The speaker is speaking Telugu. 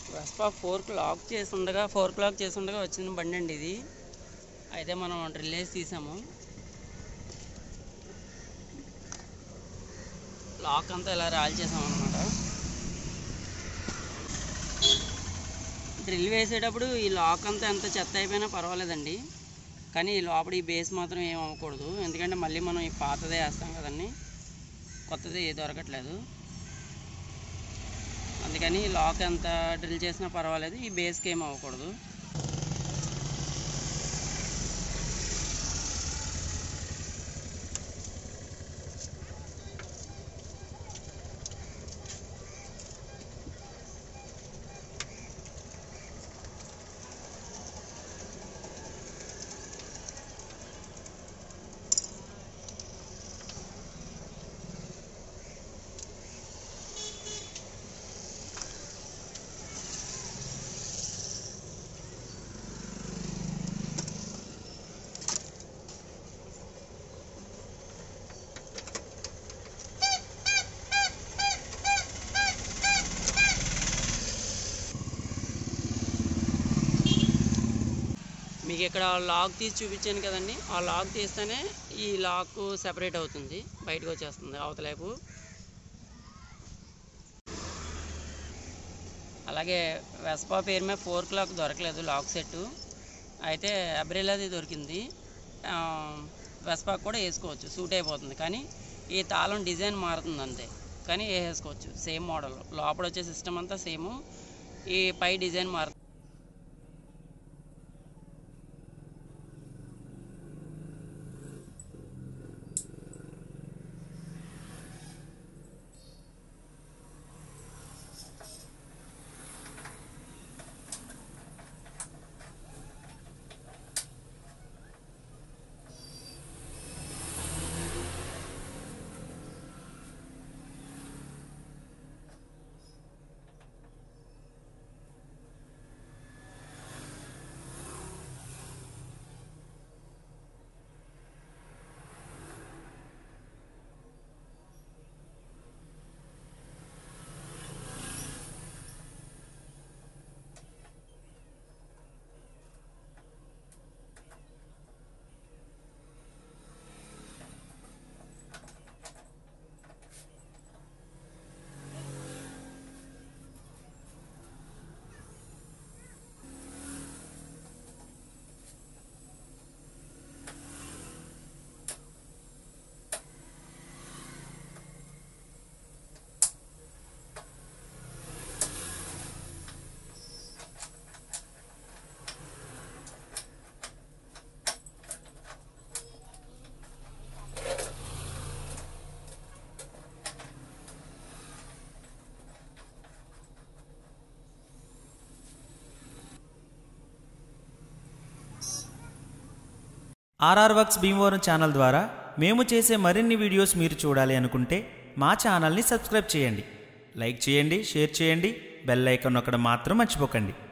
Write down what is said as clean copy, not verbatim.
వెస్పా 4కి లాక్ చేసి ఉండగా 4కి లాక్ చేసి ఉండగా వచ్చిన బండి అండి ఇది. అయితే మనం డ్రిల్ వేసి తీసాము. లాక్ అంతా ఇలా రాల్ చేసాం అనమాట. డ్రిల్ వేసేటప్పుడు ఈ లాక్ అంతా ఎంత చెత్త అయిపోయినా పర్వాలేదండి, కానీ ఈ లోపల ఈ బేస్ మాత్రం ఏం అవ్వకూడదు. ఎందుకంటే మళ్ళీ మనం ఈ పాతదే వేస్తాం కదండి, కొత్తది దొరకట్లేదు. అందుకని లాక్ ఎంత డ్రిల్ చేసినా పర్వాలేదు, ఈ బేస్కి ఏం అవ్వకూడదు. మీకు ఇక్కడ లాక్ తీసి చూపించాను కదండి, ఆ లాక్ తీస్తేనే ఈ లాక్ సెపరేట్ అవుతుంది, బయటకు వచ్చేస్తుంది అవతలైపు. అలాగే వెస్పా పేరు మీద 4కి లాక్ దొరకలేదు లాక్ సెట్టు, అయితే అబ్రెలాది దొరికింది. వెస్పాకి కూడా వేసుకోవచ్చు, సూట్ అయిపోతుంది. కానీ ఈ తాళం డిజైన్ మారుతుంది అంతే, కానీ వేసుకోవచ్చు సేమ్ మోడల్. లోపల వచ్చే సిస్టమ్ అంతా సేమ్, ఈ పై డిజైన్ మారుతుంది. ఆర్ఆర్ వర్క్స్ భీమవరం ఛానల్ ద్వారా మేము చేసే మరిన్ని వీడియోస్ మీరు చూడాలి అనుకుంటే మా ఛానల్ని సబ్స్క్రైబ్ చేయండి, లైక్ చేయండి, షేర్ చేయండి, బెల్ ఐకాన్ నొక్కడం మాత్రం మర్చిపోకండి.